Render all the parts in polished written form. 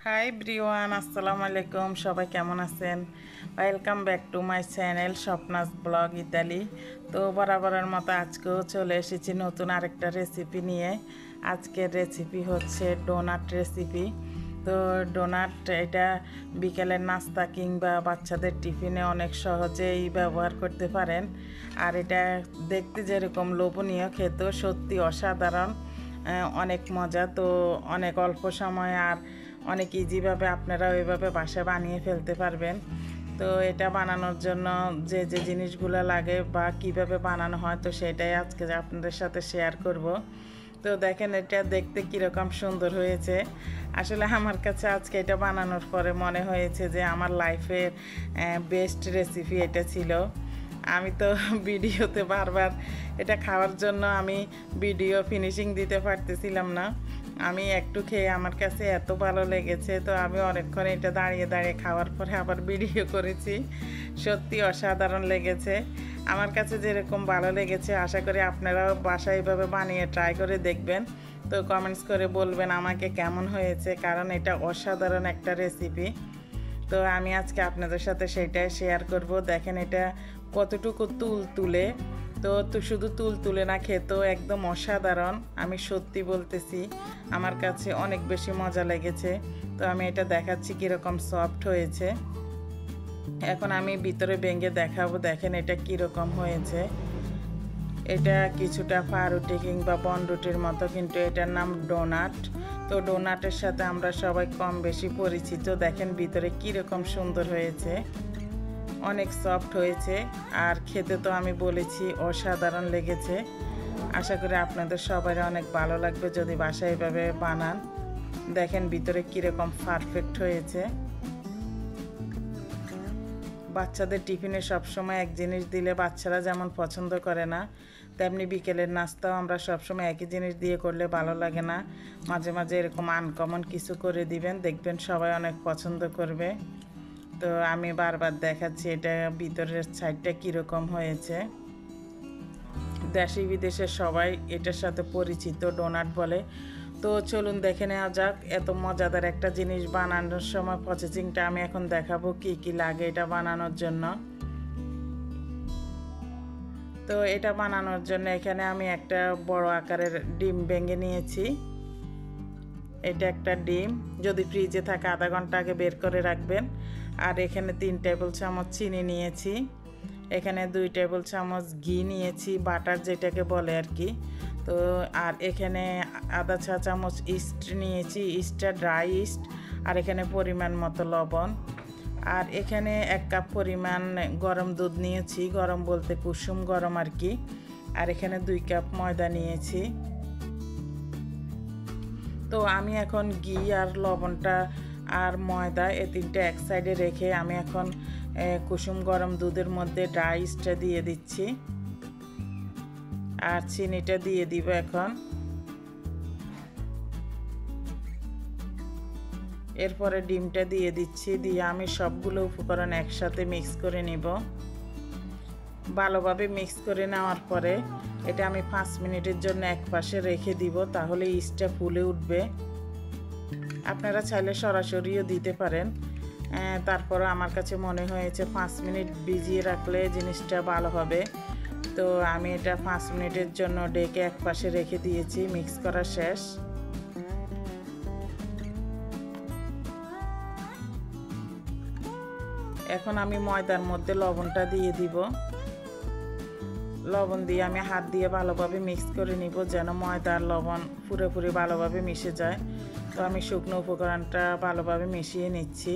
High ব্রিওয়ান, আসসালামু আলাইকুম। সবাই কেমন আছেন? Welcome back to my channel Swapna's blog Italy. তো বরাবরের মতো আজকেও চলে এসেছি নতুন আরেকটা রেসিপি নিয়ে। আজকের রেসিপি হচ্ছে ডোনাট রেসিপি। তো ডোনাট এটা বিকেলের নাস্তা কিংবা বাচ্চাদের টিফিনে অনেক সহজেই ব্যবহার করতে পারেন। আর এটা দেখতে যেরকম লোভনীয়, খেতেও সত্যি অসাধারণ, অনেক মজা। তো অনেক অল্প সময় আর অনেক ইজিভাবে আপনারা ওইভাবে বাসায় বানিয়ে ফেলতে পারবেন। তো এটা বানানোর জন্য যে যে জিনিসগুলো লাগে বা কিভাবে বানানো হয়, তো সেটাই আজকে আপনাদের সাথে শেয়ার করব। তো দেখেন এটা দেখতে কীরকম সুন্দর হয়েছে। আসলে আমার কাছে আজকে এটা বানানোর পরে মনে হয়েছে যে আমার লাইফের বেস্ট রেসিপি এটা ছিল। আমি তো ভিডিওতে বারবার এটা খাওয়ার জন্য আমি ভিডিও ফিনিশিং দিতে পারতেছিলাম না। আমি একটু খেয়ে আমার কাছে এত ভালো লেগেছে, তো আমি অনেকক্ষণ এটা দাঁড়িয়ে দাঁড়িয়ে খাওয়ার পরে আবার ভিডিও করেছি। সত্যি অসাধারণ লেগেছে। আমার কাছে যেরকম ভালো লেগেছে আশা করি আপনারাও বাসায় এভাবে বানিয়ে ট্রাই করে দেখবেন। তো কমেন্টস করে বলবেন আমাকে কেমন হয়েছে, কারণ এটা অসাধারণ একটা রেসিপি। তো আমি আজকে আপনাদের সাথে সেটাই শেয়ার করব। দেখেন এটা কতটুকু তুলে, তো শুধু তুলে না, খেতেও একদম অসাধারণ। আমি সত্যি বলতেছি আমার কাছে অনেক বেশি মজা লেগেছে। তো আমি এটা দেখাচ্ছি কীরকম সফট হয়েছে। এখন আমি ভিতরে ভেঙে দেখাবো। দেখেন এটা কীরকম হয়েছে। এটা কিছুটা পাউরুটি কিংবা বনরুটির মতো, কিন্তু এটার নাম ডোনাট। তো ডোনাটের সাথে আমরা সবাই কম বেশি পরিচিত। দেখেন ভিতরে কীরকম সুন্দর হয়েছে, অনেক সফট হয়েছে। আর খেতে তো আমি বলেছি অসাধারণ লেগেছে। আশা করি আপনাদের সবাই অনেক ভালো লাগবে যদি বাসায় এভাবে বানান। দেখেন ভিতরে কীরকম পারফেক্ট হয়েছে। বাচ্চাদের টিফিনে সবসময় এক জিনিস দিলে বাচ্চারা যেমন পছন্দ করে না, তেমনি বিকেলের নাস্তাও আমরা সবসময় একই জিনিস দিয়ে করলে ভালো লাগে না। মাঝে মাঝে এরকম আনকমন কিছু করে দিবেন, দেখবেন সবাই অনেক পছন্দ করবে। তো আমি বারবার দেখাচ্ছি এটা ভিতরের সাইডটা কীরকম হয়েছে। দেশি বিদেশে সবাই এটার সাথে পরিচিত, ডোনাট বলে। তো চলুন দেখে নেওয়া যাক এত মজাদার একটা জিনিস বানানোর সময় প্রসেসিংটা আমি এখন দেখাবো কি কি লাগে এটা বানানোর জন্য। তো এটা বানানোর জন্য এখানে আমি একটা বড় আকারের ডিম ভেঙে নিয়েছি। এটা একটা ডিম, যদি ফ্রিজে থাকে আধা ঘন্টা আগে বের করে রাখবেন। আর এখানে 3 টেবিল চামচ চিনি নিয়েছি। এখানে 2 টেবিল চামচ ঘি নিয়েছি, বাটার যেটাকে বলে আর কি। তো আর এখানে আধা চা চামচ ইস্ট নিয়েছি, ইস্টটা ড্রাই ইস্ট। আর এখানে পরিমাণ মতো লবণ। আর এখানে 1 কাপ পরিমাণ গরম দুধ নিয়েছি, গরম বলতে কুসুম গরম আর কি। আর এখানে 2 কাপ ময়দা নিয়েছি। তো আমি এখন ঘি আর লবণটা আর ময়দা এই তিনটে এক সাইডে রেখে আমি এখন কুসুম গরম দুধের মধ্যে ড্রাই ইস্টটা দিয়ে দিচ্ছি। আর চিনিটা দিয়ে দিব এখন। এরপরে ডিমটা দিয়ে দিচ্ছি, দিয়ে আমি সবগুলো উপকরণ একসাথে মিক্স করে নিব। ভালোভাবে মিক্স করে নেওয়ার পরে এটা আমি 5 মিনিটের জন্য এক পাশে রেখে দিব, তাহলে ইস্টটা ফুলে উঠবে। আপনারা চাইলে সরাসরিও দিতে পারেন। তারপরে আমার কাছে মনে হয়েছে 5 মিনিট ভিজিয়ে রাখলে জিনিসটা ভালো হবে। তো আমি এটা 5 মিনিটের জন্য ডেকে এক পাশে রেখে দিয়েছি। মিক্স করা শেষ। এখন আমি ময়দার মধ্যে লবণটা দিয়ে দিব। লবণ দিয়ে আমি হাত দিয়ে ভালোভাবে মিক্স করে নিব, যেন ময়দা আর লবণ পুরোপুরি ভালোভাবে মিশে যায়। তো আমি শুকনো উপকরণটা ভালোভাবে মিশিয়ে নিচ্ছি।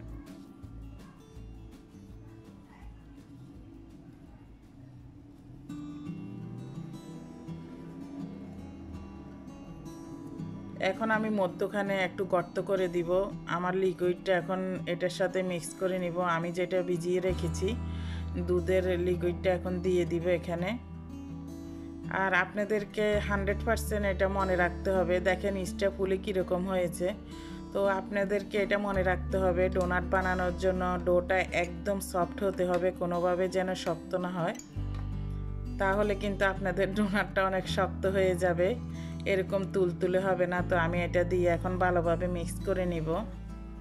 এখন আমি মধ্যখানে একটু গর্ত করে দিব। আমার লিকুইডটা এখন এটার সাথে মিক্স করে নিব। আমি যেটা ভিজিয়ে রেখেছি দুধের লিকুইডটা এখন দিয়ে দিব এখানে। আর আপনাদেরকে 100% এটা মনে রাখতে হবে। দেখেন ইস্টটা ফুলে কীরকম হয়েছে। তো আপনাদেরকে এটা মনে রাখতে হবে ডোনাট বানানোর জন্য ডোটা একদম সফট হতে হবে, কোনোভাবে যেন শক্ত না হয়, তাহলে কিন্তু আপনাদের ডোনাটটা অনেক শক্ত হয়ে যাবে, এরকম তুলতুলে হবে না। তো আমি এটা দিয়ে এখন ভালোভাবে মিক্স করে নিব।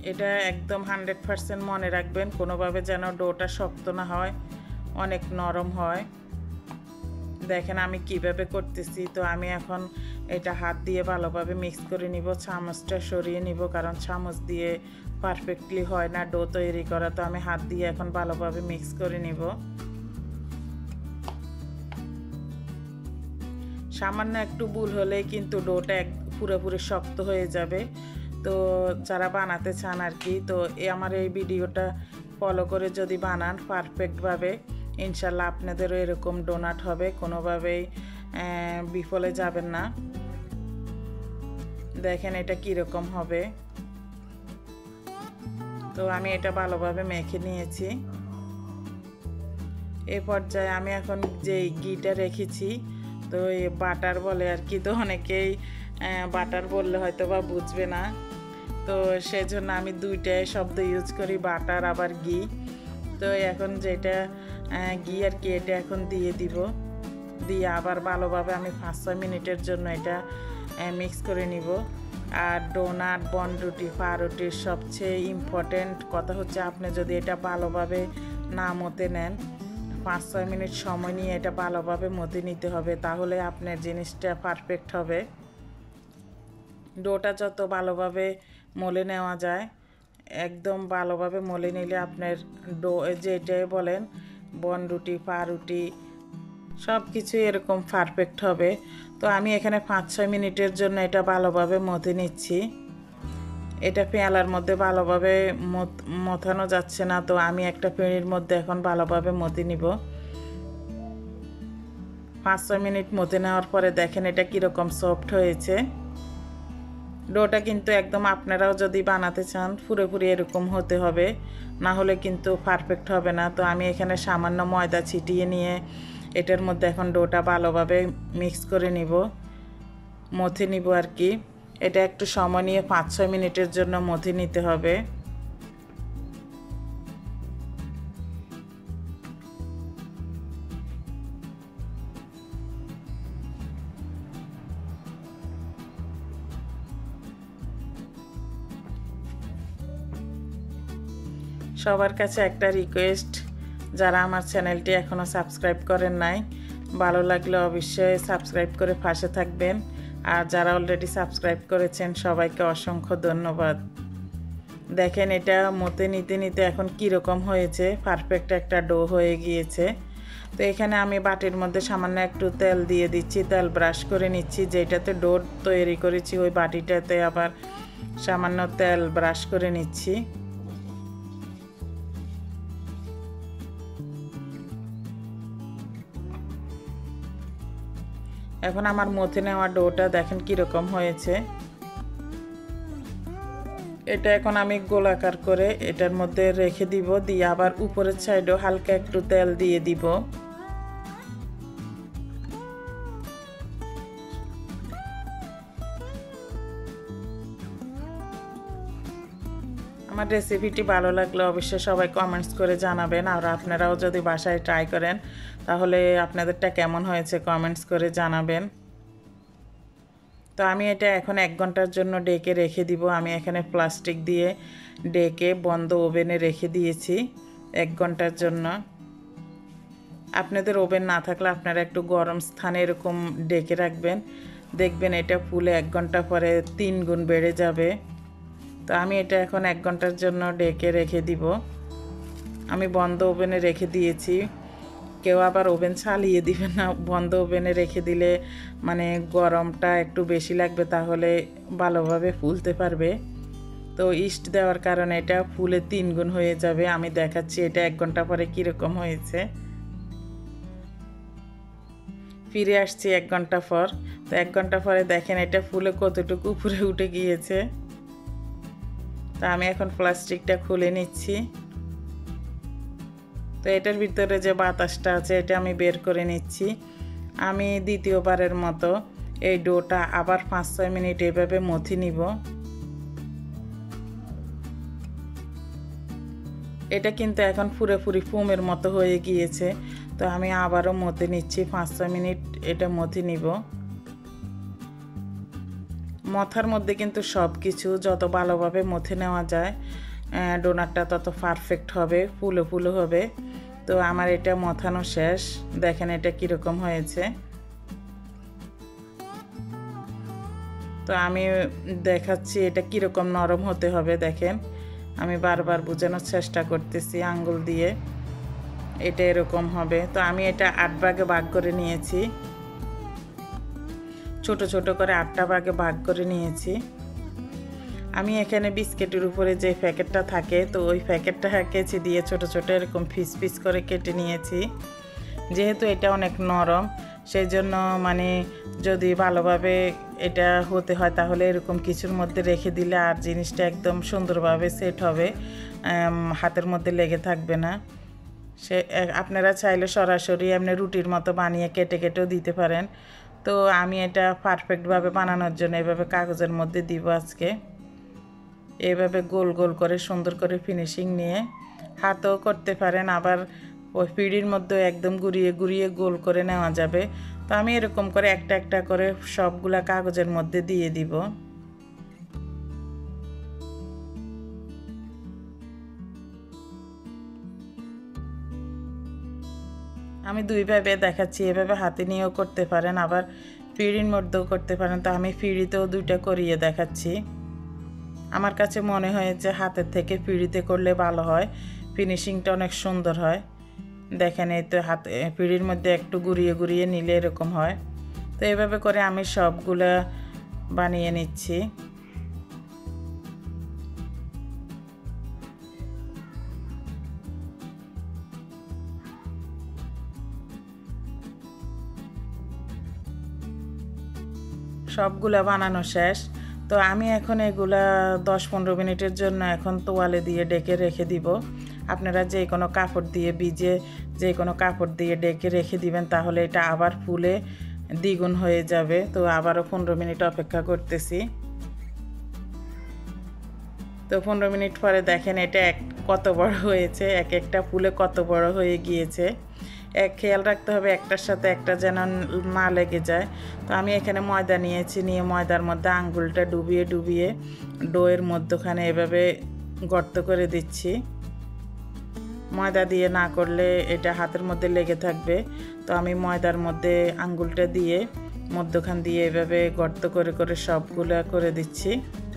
এটা একদম 100% মনে রাখবেন, কোনোভাবে যেন ডোটা শক্ত না হয়, অনেক নরম হয়। দেখেন আমি কিভাবে করতেছি। তো আমি এখন এটা হাত দিয়ে ভালোভাবে মিক্স করে নিব, চামচটা সরিয়ে নিব, কারণ চামচ দিয়ে পারফেক্টলি হয় না ডো তৈরি করা। তো আমি হাত দিয়ে এখন ভালোভাবে মিক্স করে নিব। সামান্য একটু ভুল হলেই কিন্তু ডোটা পুরোপুরি শক্ত হয়ে যাবে। তো যারা বানাতে চান আর কি, তো আমার এই ভিডিওটা ফলো করে যদি বানান পারফেক্টভাবে, ইনশাল্লাহ আপনাদেরও এরকম ডোনাট হবে, কোনোভাবেই বিফলে যাবেন না। দেখেন এটা কীরকম হবে। তো আমি এটা ভালোভাবে মেখে নিয়েছি। এই পর্যায়ে আমি এখন যে ঘিটা রেখেছি, তো এই বাটার বলে আর কি, তো অনেকেই বাটার বললে হয়তো বা বুঝবে না, তো সেজন্য আমি দুইটাই শব্দ ইউজ করি, বাটার আবার ঘি। তো এখন যেটা ঘি আর কি, এটা এখন দিয়ে দিব, দিয়ে আবার ভালোভাবে আমি 5-6 মিনিটের জন্য এটা মিক্স করে নিব। আর ডোনাট, বনরুটি, পাউরুটির সবচেয়ে ইম্পর্টেন্ট কথা হচ্ছে আপনি যদি এটা ভালোভাবে না মতে নেন, 5-6 মিনিট সময় নিয়ে এটা ভালোভাবে মতে নিতে হবে, তাহলে আপনার জিনিসটা পারফেক্ট হবে। ডোটা যত ভালোভাবে মলে নেওয়া যায়, একদম ভালোভাবে মলে নিলে আপনার ডো যেটাই বলেন বনরুটি, পাউরুটি সব কিছু এরকম পারফেক্ট হবে। তো আমি এখানে 5-6 মিনিটের জন্য এটা ভালোভাবে মথে নিচ্ছি। এটা পেয়ালার মধ্যে ভালোভাবে মথানো যাচ্ছে না, তো আমি একটা পেঁড়ির মধ্যে এখন ভালোভাবে মথে নিব। 5-6 মিনিট মথে নেওয়ার পরে দেখেন এটা কীরকম সফট হয়েছে। ডোটা কিন্তু একদম আপনারাও যদি বানাতে চান পুরোপুরি এরকম হতে হবে, না হলে কিন্তু পারফেক্ট হবে না। তো আমি এখানে সামান্য ময়দা ছিটিয়ে নিয়ে এটার মধ্যে এখন ডোটা ভালোভাবে মিক্স করে নিব, মথে নিব আর কি। এটা একটু সময় নিয়ে 5-6 মিনিটের জন্য মথে নিতে হবে। সবার কাছে একটা রিকোয়েস্ট, যারা আমার চ্যানেলটি এখনও সাবস্ক্রাইব করেন নাই, ভালো লাগলে অবশ্যই সাবস্ক্রাইব করে পাশে থাকবেন। আর যারা অলরেডি সাবস্ক্রাইব করেছেন সবাইকে অসংখ্য ধন্যবাদ। দেখেন এটা মতে নিতে নিতে এখন কীরকম হয়েছে, পারফেক্ট একটা ডো হয়ে গিয়েছে। তো এখানে আমি বাটির মধ্যে সামান্য একটু তেল দিয়ে দিচ্ছি, তেল ব্রাশ করে নিচ্ছি। যেটাতে ডো তৈরি করেছি ওই বাটিটাতে আবার সামান্য তেল ব্রাশ করে নিচ্ছি। এখন আমার মথে নেওয়া ডোটা দেখেন কীরকম হয়েছে। এটা এখন আমি গোলাকার করে এটার মধ্যে রেখে দিব, দিয়ে আবার উপরের সাইডেও হালকা একটু তেল দিয়ে দিব। আমার রেসিপিটি ভালো লাগলে অবশ্যই সবাই কমেন্টস করে জানাবেন। আর আপনারাও যদি বাসায় ট্রাই করেন তাহলে আপনাদেরটা কেমন হয়েছে কমেন্টস করে জানাবেন। তো আমি এটা এখন 1 ঘন্টার জন্য ডেকে রেখে দিব। আমি এখানে প্লাস্টিক দিয়ে ডেকে বন্ধ ওভেনে রেখে দিয়েছি 1 ঘন্টার জন্য। আপনাদের ওভেন না থাকলে আপনারা একটু গরম স্থানে এরকম ডেকে রাখবেন, দেখবেন এটা ফুলে 1 ঘন্টা পরে 3 গুণ বেড়ে যাবে। তো আমি এটা এখন 1 ঘন্টার জন্য ডেকে রেখে দিব। আমি বন্ধ ওভেনে রেখে দিয়েছি। কেউ আবার ওভেন চালিয়ে দিবে না, বন্ধ ওভেনে রেখে দিলে মানে গরমটা একটু বেশি লাগবে, তাহলে ভালোভাবে ফুলতে পারবে। তো ইস্ট দেওয়ার কারণে এটা ফুলে 3 গুণ হয়ে যাবে। আমি দেখাচ্ছি এটা 1 ঘন্টা পরে কীরকম হয়েছে। ফিরে আসছি 1 ঘন্টা পর। তো 1 ঘন্টা পরে দেখেন এটা ফুলে কতটুকু উপরে উঠে গিয়েছে। তা আমি এখন প্লাস্টিকটা খুলে নিচ্ছি। তো এটার ভিতরে যে বাতাসটা আছে এটা আমি বের করে নিচ্ছি। আমি দ্বিতীয়বারের মতো এই ডোটা আবার 5-6 মিনিট এভাবে মথে নিব। এটা কিন্তু এখন পুরোপুরি ফোমের মতো হয়ে গিয়েছে। তো আমি আবারও মথে নিচ্ছি, 5-6 মিনিট এটা মথে নিব। মথার মধ্যে কিন্তু সব কিছু যত ভালোভাবে মথে নেওয়া যায় ডোনাটটা তত পারফেক্ট হবে, ফুলো ফুলো হবে। তো আমার এটা মথানো শেষ, দেখেন এটা কীরকম হয়েছে। তো আমি দেখাচ্ছি এটা কীরকম নরম হতে হবে। দেখেন আমি বারবার বোঝানোর চেষ্টা করতেছি আঙ্গুল দিয়ে, এটা এরকম হবে। তো আমি এটা 8 ভাগে ভাগ করে নিয়েছি, ছোট ছোট করে 8টা ভাগে ভাগ করে নিয়েছি। আমি এখানে বিস্কিটের উপরে যে প্যাকেটটা থাকে, তো ওই প্যাকেটটা কেচি দিয়ে ছোট ছোট এরকম পিস পিস করে কেটে নিয়েছি। যেহেতু এটা অনেক নরম, সেই জন্য মানে যদি ভালোভাবে এটা হতে হয় তাহলে এরকম কিছুর মধ্যে রেখে দিলে আর জিনিসটা একদম সুন্দরভাবে সেট হবে, হাতের মধ্যে লেগে থাকবে না। সে আপনারা চাইলে সরাসরি এমনি রুটির মতো বানিয়ে কেটে কেটেও দিতে পারেন। তো আমি এটা পারফেক্টভাবে বানানোর জন্য এভাবে কাগজের মধ্যে দিব আজকে। এভাবে গোল গোল করে সুন্দর করে ফিনিশিং নিয়ে হাতেও করতে পারেন, আবার ওই পিঁড়ির মধ্যে একদম গুড়িয়ে গুড়িয়ে গোল করে নেওয়া যাবে। তো আমি এরকম করে একটা একটা করে সবগুলা কাগজের মধ্যে দিয়ে দিব। আমি দুইভাবে দেখাচ্ছি, এভাবে হাতে নিয়েও করতে পারেন, আবার পিঁড়ির মধ্যেও করতে পারেন। তো আমি পিঁড়িতেও দুইটা করিয়ে দেখাচ্ছি। আমার কাছে মনে হয়েছে হাতের থেকে পিঁড়িতে করলে ভালো হয়, ফিনিশিংটা অনেক সুন্দর হয়। দেখেন এই তো হাতে পিঁড়ির মধ্যে একটু গুড়িয়ে গুড়িয়ে নিলে এরকম হয়। তো এভাবে করে আমি সবগুলা বানিয়ে নিচ্ছি। সবগুলা বানানো শেষ। তো আমি এখন এগুলা 10-15 মিনিটের জন্য এখন তোয়ালে দিয়ে ডেকে রেখে দিব। আপনারা যে কোনো কাপড় দিয়ে যে কোনো কাপড় দিয়ে ডেকে রেখে দিবেন, তাহলে এটা আবার ফুলে দ্বিগুণ হয়ে যাবে। তো আবারও 15 মিনিট অপেক্ষা করতেছি। তো 15 মিনিট পরে দেখেন এটা কত বড় হয়েছে, এক একটা ফুলে কত বড় হয়ে গিয়েছে। খেয়াল রাখতে হবে একটার সাথে একটা যেন না লেগে যায়। তো আমি এখানে ময়দা নিয়েছি, নিয়ে ময়দার মধ্যে আঙ্গুলটা ডুবিয়ে ডুবিয়ে ডোয়ের মধ্যখানে এভাবে গর্ত করে দিচ্ছি। ময়দা দিয়ে না করলে এটা হাতের মধ্যে লেগে থাকবে। তো আমি ময়দার মধ্যে আঙ্গুলটা দিয়ে মধ্যখান দিয়ে এভাবে গর্ত করে করে সবগুলো করে দিচ্ছি।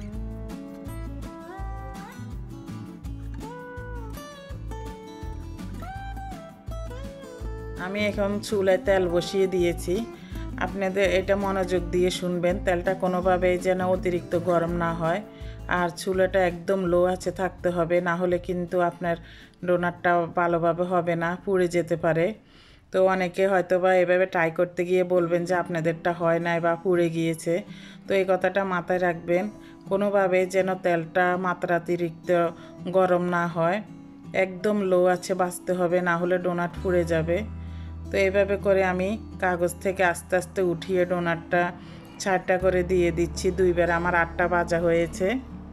আমি এখন চুলায় তেল বসিয়ে দিয়েছি। আপনাদের এটা মনোযোগ দিয়ে শুনবেন, তেলটা কোনোভাবেই যেন অতিরিক্ত গরম না হয়, আর চুলাটা একদম লো আছে থাকতে হবে, না হলে কিন্তু আপনার ডোনাটটা ভালোভাবে হবে না, পুড়ে যেতে পারে। তো অনেকে হয়তো বা এভাবে ট্রাই করতে গিয়ে বলবেন যে আপনাদেরটা হয় নাই বা পুড়ে গিয়েছে। তো এই কথাটা মাথায় রাখবেন, কোনোভাবে যেন তেলটা মাত্রাতিরিক্ত গরম না হয়, একদম লো আছে বাঁচতে হবে, না হলে ডোনাট পুড়ে যাবে। তো এইভাবে করে আমি কাগজ থেকে আস্তে আস্তে উঠিয়ে ডোনাটটা 4টা করে দিয়ে দিচ্ছি। দুইবার আমার 8টা ভাজা হয়েছে।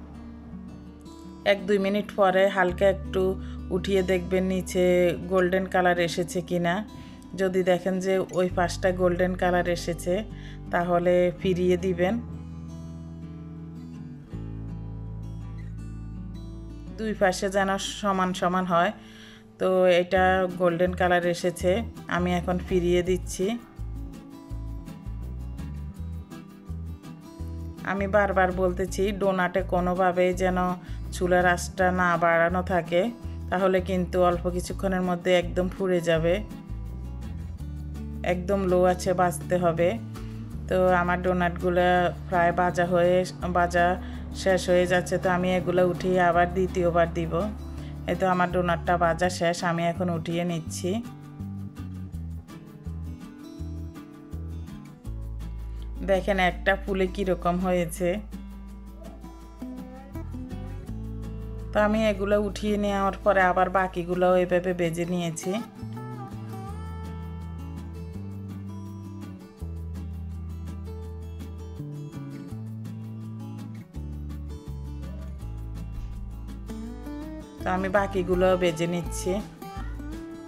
1-2 মিনিট পরে হালকা একটু উঠিয়ে দেখবেন নিচে গোল্ডেন কালার এসেছে কিনা। যদি দেখেন যে ওই পাশটা গোল্ডেন কালার এসেছে, তাহলে ফিরিয়ে দিবেন। দুই পাশে যেন সমান সমান হয়। তো এটা গোল্ডেন কালার এসেছে, আমি এখন ফিরিয়ে দিচ্ছি। আমি বারবার বলতেছি ডোনাটে কোনোভাবেই যেন চুলার আঁচটা না বাড়ানো থাকে, তাহলে কিন্তু অল্প কিছুক্ষণের মধ্যে একদম পুড়ে যাবে। একদম লো আছে বাজতে হবে। তো আমার ডোনাটগুলো প্রায় ভাজা শেষ হয়ে যাচ্ছে। তো আমি এগুলো উঠিয়ে আবার দ্বিতীয়বার দিব। এই তো আমার ডোনাটটা ভাজা শেষ, আমি এখন উঠিয়ে নিচ্ছি। দেখেন একটা ফুলে কীরকম হয়েছে। তো আমি এগুলো উঠিয়ে নেওয়ার পরে আবার বাকিগুলোও এভাবে ভেজে নিয়েছি। তো আমি বাকিগুলো ভেজে নিচ্ছি।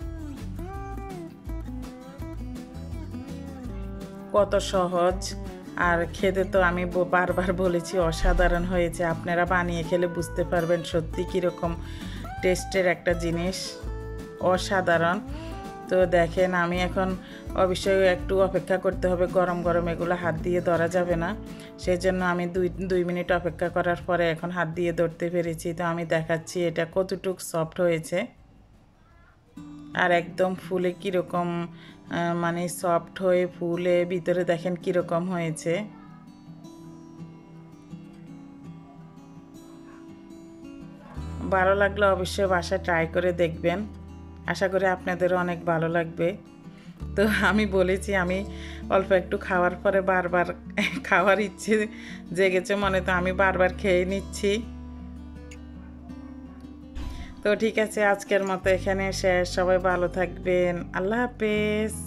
কত সহজ, আর খেতে তো আমি বারবার বলেছি অসাধারণ হয়েছে। আপনারা বানিয়ে খেলে বুঝতে পারবেন সত্যি কীরকম টেস্টের একটা জিনিস, অসাধারণ। তো দেখেন আমি এখন অবশ্যই একটু অপেক্ষা করতে হবে, গরম গরম এগুলো হাত দিয়ে ধরা যাবে না, সেই জন্য আমি দুই মিনিট অপেক্ষা করার পরে এখন হাত দিয়ে ধরতে পেরেছি। তো আমি দেখাচ্ছি এটা কতটুকু সফট হয়েছে আর একদম ফুলে কীরকম মানে সফট হয়ে ফুলে ভিতরে দেখেন কীরকম হয়েছে। ভালো লাগলে অবশ্যই বাসায় ট্রাই করে দেখবেন, আশা করি আপনাদেরও অনেক ভালো লাগবে। তো আমি বলেছি আমি অল্প একটু খাওয়ার পরে বারবার খাওয়ার ইচ্ছে জেগেছে মনে, তো আমি বারবার খেয়ে নিচ্ছি। তো ঠিক আছে, আজকের মতো এখানে শেষ। সবাই ভালো থাকবেন, আল্লাহ হাফেজ।